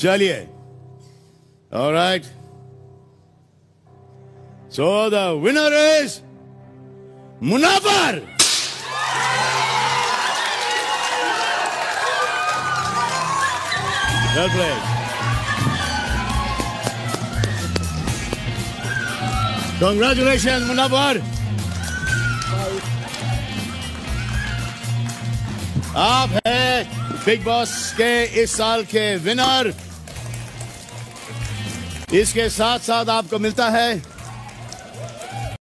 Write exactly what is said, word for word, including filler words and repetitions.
चलिए, alright, so the winner is Munawar. Well played. Congratulations, Munawar. आप हैं बिग बॉस के इस साल के विनर। इसके साथ साथ आपको मिलता है